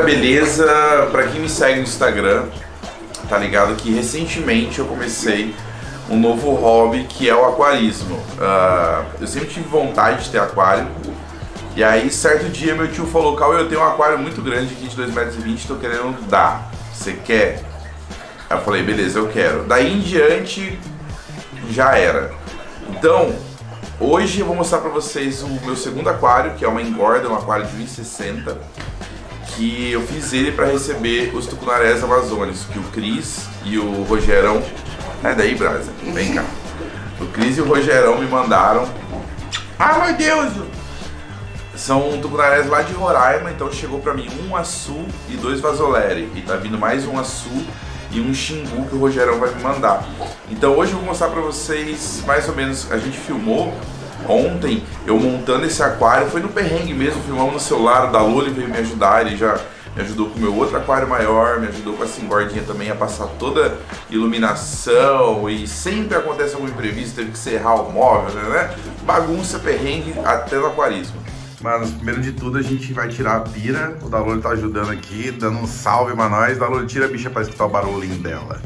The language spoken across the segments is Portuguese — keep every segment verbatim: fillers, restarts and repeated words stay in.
beleza? Pra quem me segue no Instagram, tá ligado que recentemente eu comecei um novo hobby que é o aquarismo. Uh, eu sempre tive vontade de ter aquário. E aí, certo dia, meu tio falou: Cauê, eu tenho um aquário muito grande aqui de dois metros e vinte, tô querendo dar. Você quer? Aí eu falei: beleza, eu quero. Daí em diante, já era. Então, hoje eu vou mostrar pra vocês o meu segundo aquário, que é uma engorda, um aquário de um e sessenta, que eu fiz ele pra receber os tucunarés amazônicos, que o Cris e o Rogerão... É daí, Brasa, vem cá. O Cris e o Rogerão me mandaram. Ah, meu Deus! São tucunarés lá de Roraima, então chegou pra mim um açu e dois vasoleri. E tá vindo mais um açu e um xingu que o Rogerão vai me mandar. Então hoje eu vou mostrar pra vocês, mais ou menos, a gente filmou ontem, eu montando esse aquário, foi no perrengue mesmo, filmamos no celular, o Daloli veio me ajudar, ele já me ajudou com o meu outro aquário maior, me ajudou com essa engordinha também a passar toda a iluminação, e sempre acontece algum imprevisto, teve que serrar o móvel, né? Bagunça, perrengue, até no aquarismo. Mano, primeiro de tudo a gente vai tirar a pira, o Daloli tá ajudando aqui, dando um salve pra nós. Daloli, tira a bicha pra escutar o barulhinho dela.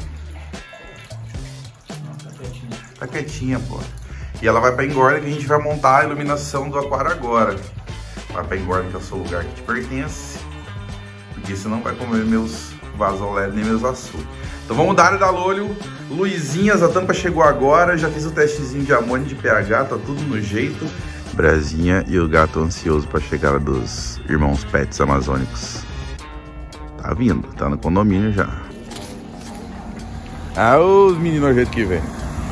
Tá quietinha. Tá quietinha, pô. E ela vai pra engorda que a gente vai montar a iluminação do aquário agora. Vai pra engorda que é o seu lugar que te pertence, porque você não vai comer meus vasoleros nem meus açu. Então vamos dar Daloli, luzinhas, a tampa chegou agora, já fiz o testezinho de amônia de pH, tá tudo no jeito. Brasinha e o gato ansioso para a chegada dos irmãos pets amazônicos. Tá vindo, tá no condomínio já. Ah, os meninos ao jeito que vem.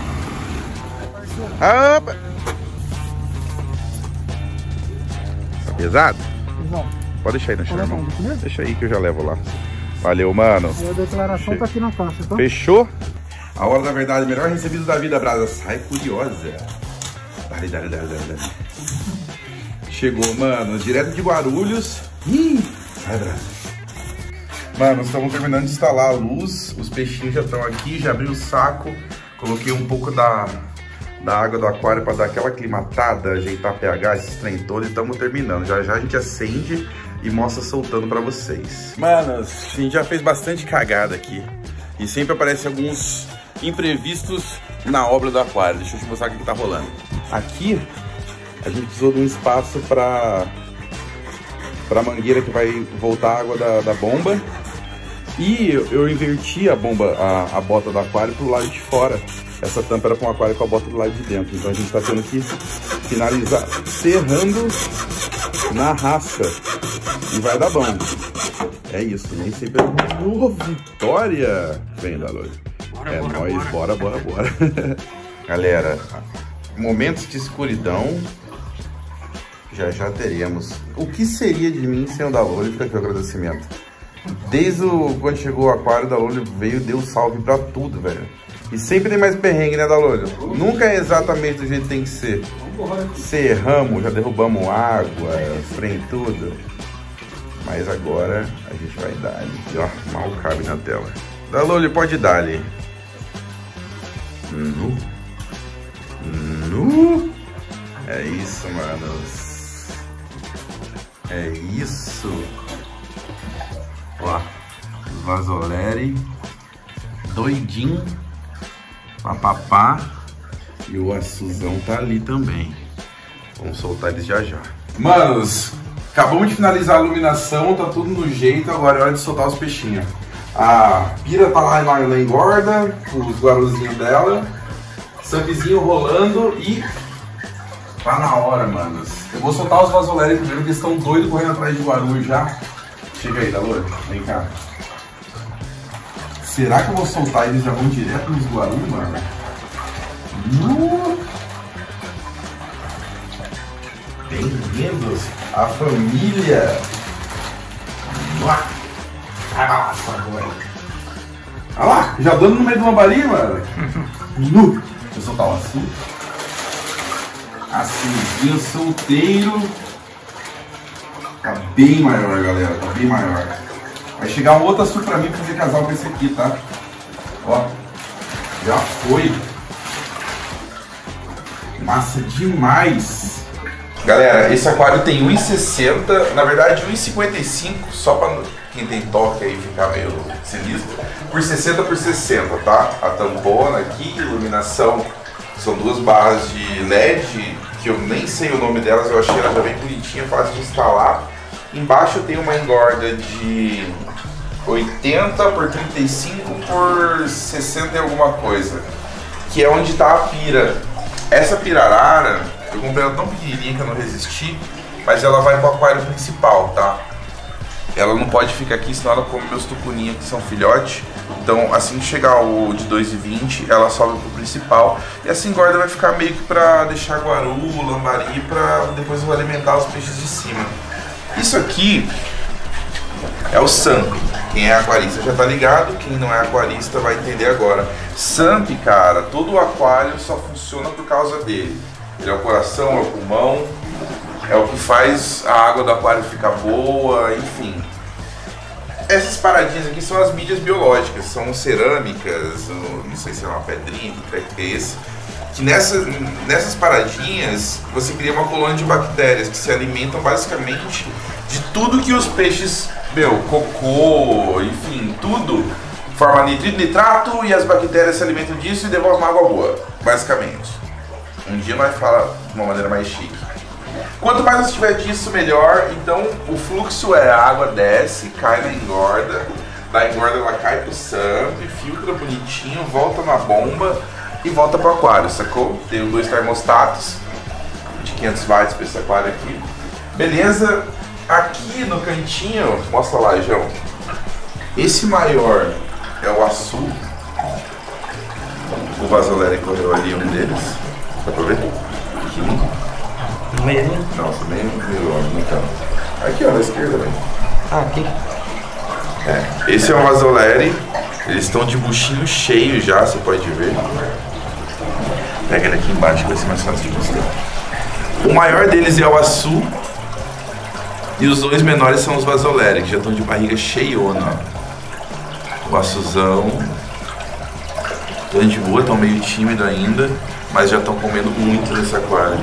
Ah, opa! Tá pesado? Não. Pode deixar aí no chão, irmão. Deixa aí que eu já levo lá. Valeu, mano. A declaração tá aqui na caixa, tá? Fechou? A hora da verdade, melhor recebido da vida, Brasa. Sai curiosa. Dale, dale, dale, dale, dale. Chegou, mano, direto de Guarulhos. Ih, vai, Brasa. Mano, estamos terminando de instalar a luz. Os peixinhos já estão aqui, já abri o saco. Coloquei um pouco da, da água do aquário para dar aquela aclimatada, ajeitar pH, esses trem todo. E estamos terminando. Já já a gente acende e mostra soltando para vocês. Mano, a gente já fez bastante cagada aqui. E sempre aparecem alguns imprevistos na obra do aquário. Deixa eu te mostrar o que tá rolando. Aqui a gente precisou de um espaço para para mangueira que vai voltar a água da, da bomba, e eu, eu inverti a bomba, a, a bota do aquário pro lado de fora. Essa tampa era para um aquário com a bota do lado de dentro, então a gente está tendo que finalizar serrando na raça e vai dar bom. É isso, nem sempre é oh, vitória! Vem, Daloli. É nóis, bora, bora, bora. Galera, momentos de escuridão já já teremos. O que seria de mim sem o Daloli? Fica aqui o agradecimento. Desde o, quando chegou o aquário, o Daloli veio, deu salve pra tudo, velho. E sempre tem mais perrengue, né, Daloli? Nunca é exatamente do jeito que tem que ser. Serramos, já derrubamos água, frente tudo. Mas agora a gente vai dar ali. Ó, mal cabe na tela. Daloli, pode dar ali. Nu. Nu. É isso, manos. É isso. Ó, vasoleri, doidinho, papapá, e o açuzão tá ali também. Vamos soltar eles já já. Manos, acabamos de finalizar a iluminação, tá tudo no jeito, agora é hora de soltar os peixinhos. A pira tá lá na engorda, com os guaruzinhos dela, sambizinho rolando e tá na hora, manos. Eu vou soltar os vasoleri primeiro, porque eles estão doidos correndo atrás de Guarulhos já. Chega aí, Daloli, vem cá. Será que eu vou soltar e eles já vão direto nos Guarulhos, mano? Uh! Bem-vindos à família. Vai lá, agora. Olha lá, já dando no meio do lambari, mano. Nu. Deixa eu soltar o açúcar. Açuzinho solteiro. Tá bem maior, galera. Tá bem maior. Vai chegar um outro açúcar pra mim pra fazer casal com esse aqui, tá? Ó. Já foi. Massa demais. Galera, esse aquário tem um e sessenta, na verdade um e cinquenta e cinco, só pra quem tem toque aí ficar meio sinistro, por sessenta por sessenta, tá? A tampona aqui, iluminação, são duas barras de L E D, que eu nem sei o nome delas, eu achei ela já bem bonitinha, fácil de instalar. Embaixo eu tenho uma engorda de oitenta por trinta e cinco por sessenta e alguma coisa, que é onde tá a pira. Essa pirarara, eu comprei ela tão pequenininha que eu não resisti, mas ela vai pro aquário principal, tá? Ela não pode ficar aqui, senão ela come meus tucuninhos que são filhote. Então, assim que chegar o de dois e vinte, ela sobe pro principal. E essa engorda vai ficar meio que pra deixar guaru, lambari, pra depois eu vou alimentar os peixes de cima. Isso aqui é o Samp. Quem é aquarista já tá ligado, quem não é aquarista vai entender agora. Samp, cara, todo o aquário só funciona por causa dele. Ele é o coração, é o pulmão, é o que faz a água do aquário ficar boa, enfim. Essas paradinhas aqui são as mídias biológicas, são cerâmicas, não sei se é uma pedrinha, que treco que é esse. Que nessas, nessas paradinhas você cria uma colônia de bactérias que se alimentam basicamente de tudo que os peixes, meu, cocô, enfim, tudo forma nitrito, nitrato e as bactérias se alimentam disso e devolvem uma água boa, basicamente. Um dia nós falamos de uma maneira mais chique. Quanto mais você tiver disso, melhor. Então o fluxo é a água desce, cai na engorda, da engorda ela cai pro Samp, filtra bonitinho, volta na bomba e volta pro aquário, sacou? Tenho dois termostatos de quinhentos watts para esse aquário aqui. Beleza? Aqui no cantinho, mostra lá, João. Esse maior é o Açu. O Vasoleri correu ali, um deles. Dá pra ver? Pequenininho. No meio ali? Nossa, bem meio longe, no canto. Aqui, ó, na esquerda, velho. Ah, aqui. É, esse é o Vasoleri. Eles estão de buchinho cheio já, você pode ver. Pega ele aqui embaixo, que vai ser mais fácil de mostrar. O maior deles é o Açu. E os dois menores são os Vasoleri, que já estão de barriga cheiona. O Açuzão. Estão de boa, estão meio tímido ainda, mas já estão comendo muito nesse aquário.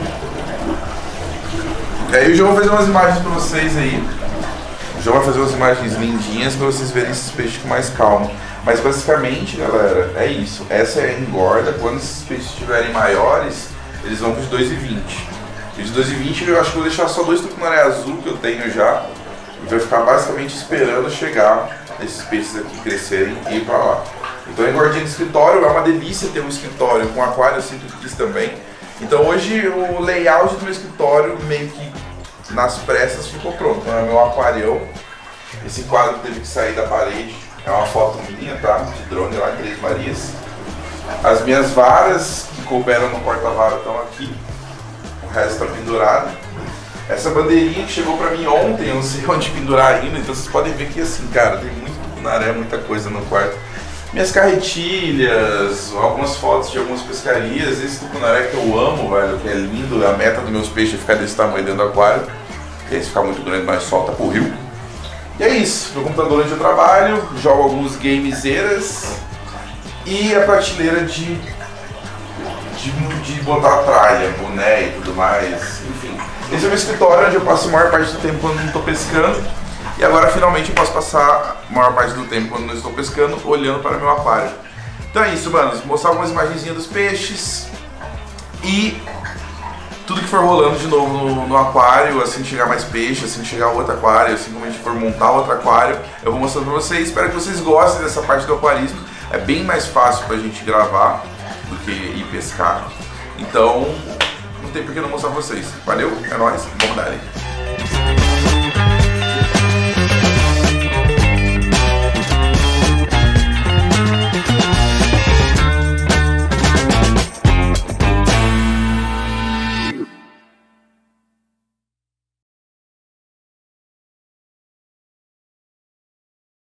E aí o João vai fazer umas imagens pra vocês aí. O João vai fazer umas imagens lindinhas pra vocês verem esses peixes com mais calma. Mas basicamente, galera, é isso. Essa é a engorda. Quando esses peixes estiverem maiores, eles vão pros dois e vinte. E os dois e vinte eu acho que vou deixar só dois tucunaré azul que eu tenho já. E vai ficar basicamente esperando chegar esses peixes aqui crescerem e ir pra lá. Então a engordinha de escritório é uma delícia ter um escritório com aquário, eu sempre quis também. Então hoje o layout do meu escritório meio que nas pressas ficou pronto. Então é meu aquarião. Esse quadro teve que sair da parede. É uma foto minha, tá? De drone lá em Três Marias. As minhas varas que couberam no porta-vara estão aqui. O resto está pendurado. Essa bandeirinha que chegou pra mim ontem, eu não sei onde pendurar ainda. Então vocês podem ver que assim, cara, tem muito tucunaré, muita coisa no quarto. Minhas carretilhas, algumas fotos de algumas pescarias, esse tucunaré que eu amo, velho, que é lindo, a meta dos meus peixes é ficar desse tamanho dentro do aquário, e aí se ficar muito grande, nós solta pro rio. E é isso, meu computador onde eu trabalho, jogo alguns gamezeiras e a prateleira de, de, de botar a tralha, boné e tudo mais, enfim. Esse é o meu escritório onde eu passo a maior parte do tempo quando não estou pescando. E agora finalmente eu posso passar a maior parte do tempo quando não estou pescando, olhando para o meu aquário. Então é isso, mano. Vou mostrar algumas imagenzinhas dos peixes. E tudo que for rolando de novo no, no aquário, assim que chegar mais peixe, assim que chegar outro aquário, assim como a gente for montar outro aquário, eu vou mostrando para vocês. Espero que vocês gostem dessa parte do aquarismo. É bem mais fácil pra gente gravar do que ir pescar. Então, não tem por que não mostrar pra vocês. Valeu, é nóis, vamos dar aí.